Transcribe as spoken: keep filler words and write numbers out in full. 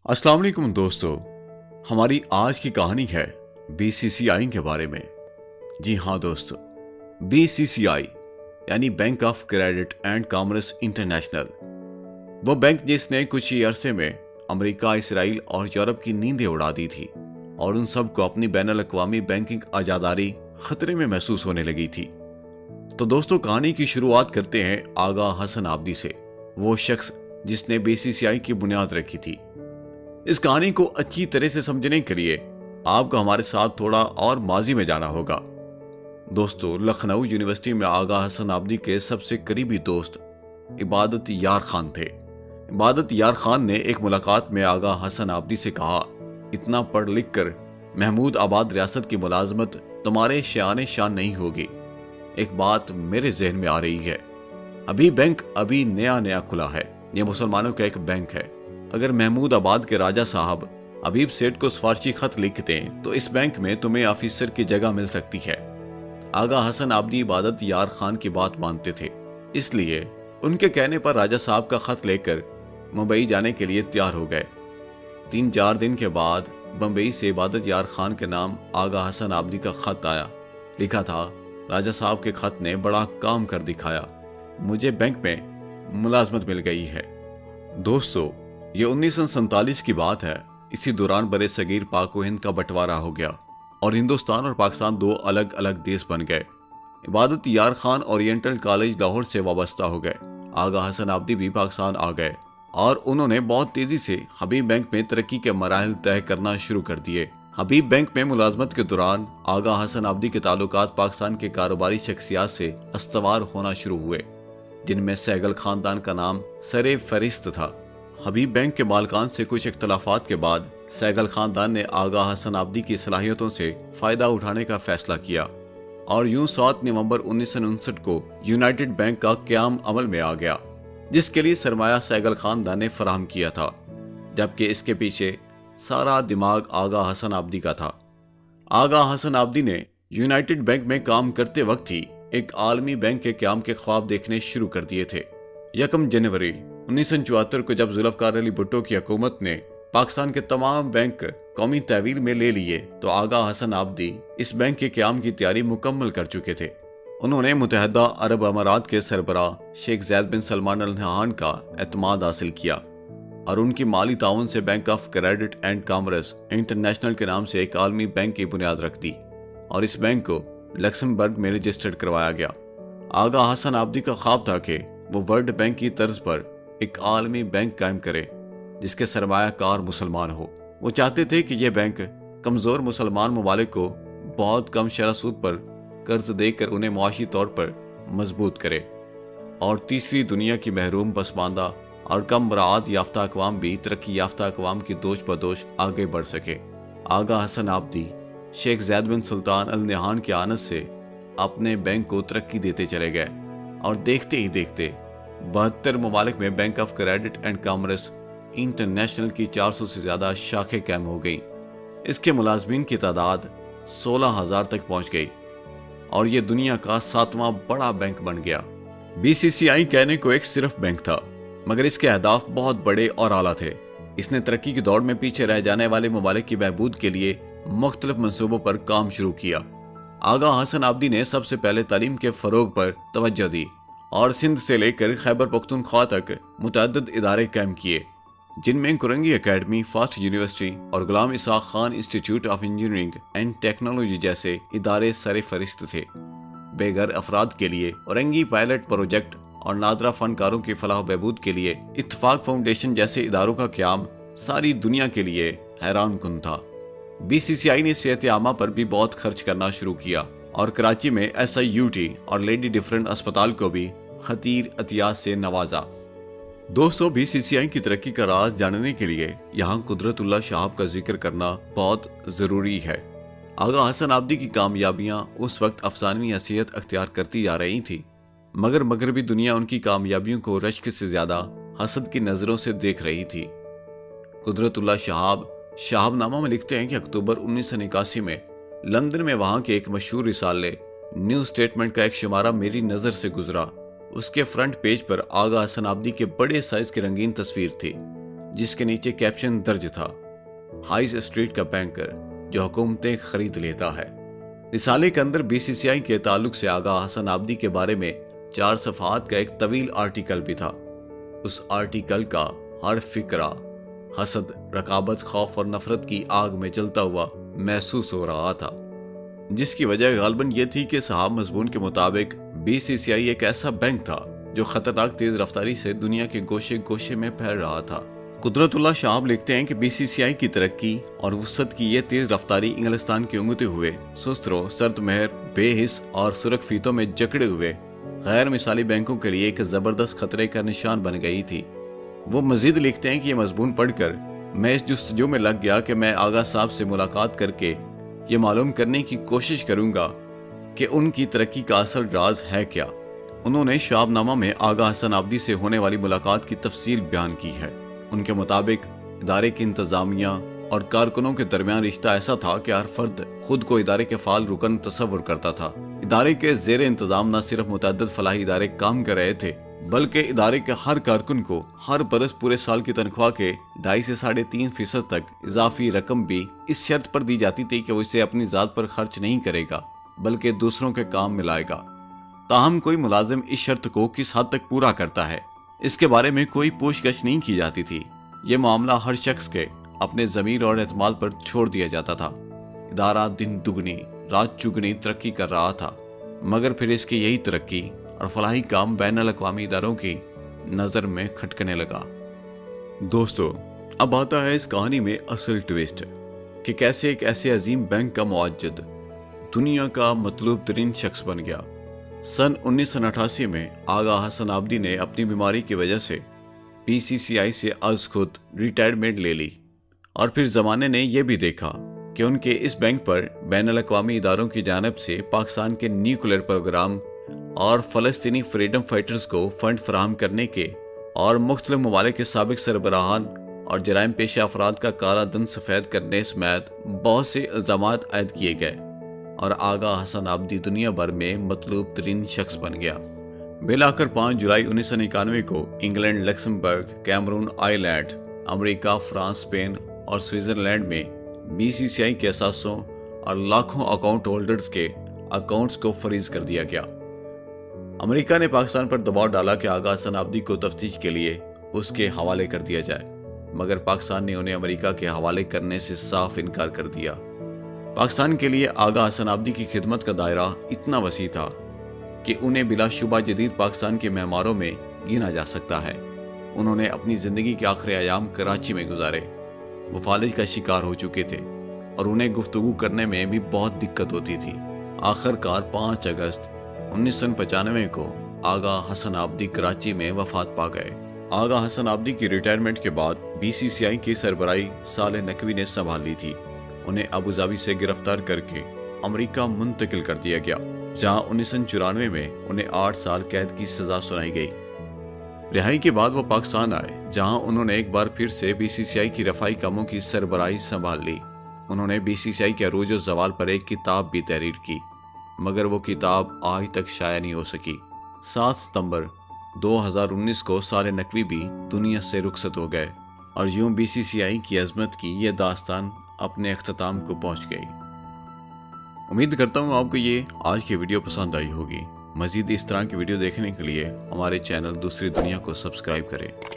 अस्सलाम वालेकुम दोस्तों, हमारी आज की कहानी है बी सी सी आई के बारे में। जी हाँ दोस्तों, बी सी सी आई यानी bank of credit and commerce international, वो बैंक जिसने कुछ ही अरसे में अमेरिका, इसराइल और यूरोप की नींदें उड़ा दी थी और उन सब को अपनी बैनुल अक़वामी बैंकिंग आज़ादारी खतरे में महसूस होने लगी थी। तो दोस्तों, कहानी की शुरुआत करते हैं आगा हसन आब्दी से, वो शख्स जिसने बी सी सी आई की बुनियाद रखी थी। इस कहानी को अच्छी तरह से समझने के लिए आपको हमारे साथ थोड़ा और माजी में जाना होगा। दोस्तों, लखनऊ यूनिवर्सिटी में आगा हसन आब्दी के सबसे करीबी दोस्त इबादत यार खान थे। इबादत यार खान ने एक मुलाकात में आगा हसन आब्दी से कहा, इतना पढ़ लिख कर महमूद आबाद रियासत की मुलाजमत तुम्हारे शान शान नहीं होगी। एक बात मेरे जहन में आ रही है, अभी बैंक अभी नया नया खुला है, यह मुसलमानों का एक बैंक है। अगर महमूद आबाद के राजा साहब हबीब सेठ को सिफारशी खत लिखते हैं तो इस बैंक में तुम्हें ऑफिसर की जगह मिल सकती है। आगा हसन आब्दी इबादत यार खान की बात मानते थे, इसलिए उनके कहने पर राजा साहब का खत लेकर मुंबई जाने के लिए तैयार हो गए। तीन चार दिन के बाद बम्बई से इबादत यार खान के नाम आगा हसन आब्दी का खत आया। लिखा था, राजा साहब के खत ने बड़ा काम कर दिखाया, मुझे बैंक में मुलाजमत मिल गई है। दोस्तों, ये उन्नीस सौ सैंतालीस की बात है। इसी दौरान बड़े सगीर पाक व हिंद का बंटवारा हो गया और हिंदुस्तान और पाकिस्तान दो अलग अलग देश बन गए। इबादत यार खान ओरिएंटल कॉलेज लाहौर से वाबस्ता हो गए। आगा हसन आब्दी भी पाकिस्तान आ गए और उन्होंने बहुत तेजी से हबीब बैंक में तरक्की के मराहल तय करना शुरू कर दिए। हबीब बैंक में मुलाजमत के दौरान आगा हसन आब्दी के ताल्लुकात पाकिस्तान के कारोबारी शख्सियात से अस्तवार होना शुरू हुए, जिनमें सहगल खानदान का नाम सरे फरिस्त था। हबीब बैंक के मालकान से कुछ इख्तलाफात के बाद सहगल खानदान ने आगा हसन आब्दी की सलाहियतों से फायदा उठाने का फैसला किया और यूं सात नवंबर उन्नीस सौ उनसठ को यूनाइटेड बैंक का क़याम अमल में आ गया, जिसके लिए सरमाया सहगल खानदान ने फराहम किया था, जबकि इसके पीछे सारा दिमाग आगा हसन आब्दी का था। आगा हसन आब्दी ने यूनाइटेड बैंक में काम करते वक्त ही एक आलमी बैंक के क़याम के ख्वाब देखने शुरू कर दिए थे। यकम जनवरी उन्नीस सौ चौहत्तर को जब जुल्फ़िकार अली भुट्टो की हुकूमत ने पाकिस्तान के तमाम बैंक कौमी तहवील में ले लिए तो आगा हसन आब्दी इस बैंक के क़याम की तैयारी मुकम्मल कर चुके थे। उन्होंने मुत्तहिदा अरब अमारात के सरबराह शेख ज़ैद बिन सलमान अल नहान का एतमाद हासिल किया और उनकी माली ताउन से bank of credit and commerce international के नाम से एक आलमी बैंक की बुनियाद रख दी और इस बैंक को लक्समबर्ग में रजिस्टर्ड करवाया गया। आगा हसन आब्दी का ख्वाब था कि वो वर्ल्ड बैंक की तर्ज पर एक आलमी बैंक कायम करे जिसके सरमायाकार मुसलमान हो। वो चाहते थे कि यह बैंक कमज़ोर मुसलमान ममालिक को बहुत कम शरह सूद पर कर्ज देकर उन्हें मुआशी तौर पर मजबूत करे और तीसरी दुनिया की महरूम, पसमानदा और कम मराआत याफ्ता अक़वाम भी तरक्की याफ्ता अक़वाम की दोष बदोश आगे बढ़ सके। Agha Hasan Abdi Sheikh Zayed bin Sultan al Nahyan की आनत से अपने बैंक को तरक्की देते चले गए और देखते ही देखते बहत्तर ममालिक में bank of credit and commerce international की चार सौ से ज्यादा शाखें कायम हो गई। इसके मुलाजमीन की तादाद सोलह हजार तक पहुंच गई और यह दुनिया का सातवां बड़ा बैंक बन गया। बी सी सी आई कहने को एक सिर्फ बैंक था, मगर इसके अहदाफ बहुत बड़े और आला थे। इसने तरक्की की दौड़ में पीछे रह जाने वाले ममालिक की बहबूद के लिए मुख्तलिफ मंसूबों पर काम शुरू किया। आगा हसन आब्दी ने सबसे पहले तालीम के फरोग पर तवज्जो दी और सिंध से लेकर खैबर पख्तूनख्वा तक मुतअद्दिद इदारे कायम किए, जिनमें कुरंगी एकेडमी, फास्ट यूनिवर्सिटी और Ghulam Ishaq Khan institute of engineering and technology जैसे इदारे सरे फरिस्त थे। बेघर अफराद के लिए औरंगी पायलट प्रोजेक्ट और नादरा फनकारों की फलाह बहबूद के लिए इत्तफाक फाउंडेशन जैसे इदारों का क़याम सारी दुनिया के लिए हैरान कुन था। बी सी सी आई ने सेहत आमा पर भी बहुत खर्च करना शुरू किया और कराची में एस आई यू टी और लेडी डिफरेंट अस्पताल को भी खतीर अतियात से नवाजा। दोस्तों, बी सी सी आई की तरक्की का राज जानने के लिए यहाँ कुदरतुल्लाह शाहब का जिक्र करना बहुत ज़रूरी है। आगा हसन आब्दी की कामयाबियाँ उस वक्त अफसानवी हैसियत अख्तियार करती जा रही थी, मगर मगरबी दुनिया उनकी कामयाबियों को रश्क से ज़्यादा हसद की नज़रों से देख रही थी। कुदरतुल्लाह शाहब शाहबनामा में लिखते हैं कि अक्टूबर उन्नीस सौ इक्यासी में लंदन में वहाँ के एक मशहूर रिसाले न्यू स्टेटमेंट का एक शुमारा मेरी नज़र से गुजरा। उसके फ्रंट पेज पर आगा हसन आब्दी के बड़े साइज की रंगीन तस्वीर थी, जिसके नीचे कैप्शन दर्ज था, हाई स्ट्रीट का बैंकर जो हुकूमतें खरीद लेता है। रिसाले के अंदर बीसीसीआई के ताल्लुक से आगा हसन आबदी के बारे में चार सफ़हात का एक तवील आर्टिकल भी था। उस आर्टिकल का हर फिक्रा हसद, रकाबत, खौफ और नफरत की आग में जलता हुआ महसूस हो रहा था, जिसकी वजह गालबन ये थी कि साहब मजमून के मुताबिक बीसीसीआई एक ऐसा बैंक था जो खतरनाक तेज रफ्तारी से दुनिया के गोशे गोशे में फैल रहा था। कुदरतुल्लाह शाह लिखते हैं कि बीसीसीआई की तरक्की और वसअत की यह तेज रफ्तारी इंग्लिस्तान के उंगते हुए सुस्तरो, सर्द महर, बेहिस और सुरख फीतों में जकड़े हुए गैर मिसाली बैंकों के लिए एक जबरदस्त खतरे का निशान बन गई थी। वो मजीद लिखते हैं कि यह मजमून पढ़कर मैं इस जुस्तजू में लग गया कि मैं आगा साहब से मुलाकात करके ये मालूम करने की कोशिश करूंगा कि उनकी तरक्की का असल राज है क्या। उन्होंने शाबनामा में आगा हसन आबदी से होने वाली मुलाकात की तफसील बयान की है। उनके मुताबिक इदारे की इंतजामिया और कारकुनों के दरमियान रिश्ता ऐसा था कि हर फर्द खुद को इदारे के फाल रुकन तस्वुर करता था। इदारे के जेर इंतजाम न सिर्फ मुतअद्दिद फलाही इदारे काम कर रहे थे, बल्कि इदारे के हर कारकुन को हर बरस पूरे साल की तनख्वाह के ढाई से साढ़े तीन फीसद तक इजाफी रकम भी इस शर्त पर दी जाती थी कि वो इसे अपनी जात पर खर्च नहीं करेगा बल्कि दूसरों के काम में लाएगा। ताहम कोई मुलाजिम इस शर्त को किस हद तक पूरा करता है, इसके बारे में कोई पूछगछ नहीं की जाती थी। ये मामला हर शख्स के अपने ज़मीर और एतमाद पर छोड़ दिया जाता था। इदारा दिन दुगनी रात चुगनी तरक्की कर रहा था, मगर फिर इसकी यही तरक्की और फलाही काम बैनुल अक़वामी इदारों की नज़र में खटकने लगा। दोस्तों, अब आता है इस कहानी में असल ट्विस्ट कि कैसे एक ऐसे अजीम बैंक का मुआज्जिद दुनिया का मतलूब तरीन शख्स बन गया। सन उन्नीस सौ अठासी में आगा हसन आबदी ने अपनी बीमारी की वजह से बीसीसीआई से अज खुद रिटायरमेंट ले ली और फिर ज़माने ने यह भी देखा कि उनके इस बैंक पर बैनुल अक़वामी इदारों की जानिब से पाकिस्तान के न्यूक्लियर प्रोग्राम और फ़लस्तीनी फ्रीडम फाइटर्स को फंड फराहम करने के और मुख्तलिफ ममालिक के साबिक सरबराहान और जराइम पेशा अफराद का काला धन सफ़ेद करने समेत बहुत से इल्ज़ामात आयद किए गए और आगा हसन आबदी दुनिया भर में मतलूब तरीन शख्स बन गया। मिलाकर पाँच जुलाई उन्नीस सौ इक्यानवे को England, Luxembourg, Cameroon, Ireland, America, France, Spain और स्विट्ज़रलैंड में बीसीसीआई के असासों और लाखों अकाउंट होल्डर्स के अकाउंट्स को फ्रीज कर दिया गया। अमेरिका ने पाकिस्तान पर दबाव डाला कि आगा हसन आबदी को तफ्तीश के लिए उसके हवाले कर दिया जाए, मगर पाकिस्तान ने उन्हें अमेरिका के हवाले करने से साफ इनकार कर दिया। पाकिस्तान के लिए आगा हसन आबदी की खिदमत का दायरा इतना वसी था कि उन्हें बिलाशुबा जदीद पाकिस्तान के मेहमानों में गिना जा सकता है। उन्होंने अपनी ज़िंदगी के आखिरी अयाम कराची में गुजारे। वो फालिज का शिकार हो चुके थे और उन्हें गुफ्तगू करने में भी बहुत दिक्कत होती थी। आखिरकार पाँच अगस्त उन्नीस सौ पचानवे को आगा हसन आबदी कराची में वफात पा गए। आगा हसन आबदी की रिटायरमेंट के बाद बीसीसीआई की सरबराही साले नकवी ने संभाल ली थी। उन्हें अबू धाबी से गिरफ्तार करके अमेरिका मुंतकिल कर दिया गया, जहां उन्नीस सौ चौरानवे में उन्हें आठ साल कैद की सजा सुनाई गई। रिहाई के बाद वो पाकिस्तान आए, जहां उन्होंने एक बार फिर से बीसीसीआई की रफाई कामों की सरबराही संभाल ली। उन्होंने बीसीसीआई के अरूज व ज़वाल पर एक किताब भी तहरीर की, मगर वो किताब आज तक शाया नहीं हो सकी। सात सितंबर दो हज़ार उन्नीस को साले नकवी भी दुनिया से रुखसत हो गए और यूं बीसीसीआई की अजमत की यह दास्तान अपने अख्ताम को पहुंच गई। उम्मीद करता हूं आपको ये आज की वीडियो पसंद आई होगी। मज़ीद इस तरह की वीडियो देखने के लिए हमारे चैनल दूसरी दुनिया को सब्सक्राइब करें।